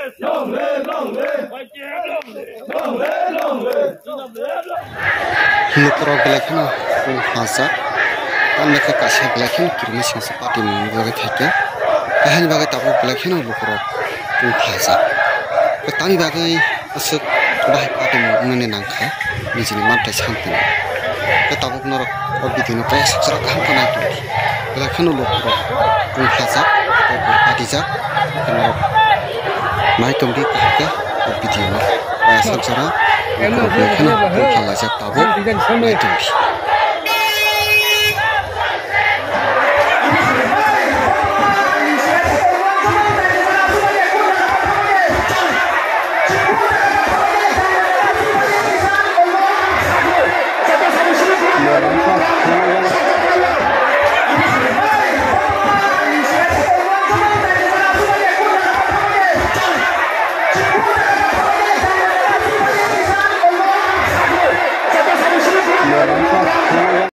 Nukro belakang hasa, dan mereka kasih belakang kiri mesin seperti menunggu kerja. Kahani bagai tahu belakang nukro hasa. Ketani bagai asuk bahay pati mengenai nangka, di sini mata santai. Ketahu norok orbit ini payah secara kaham itu. Belakang nukro hasa, pati jak, norok. Mai tumbi kahke orbit ini payah secara belakang nukro hasa tahu mai tumbi.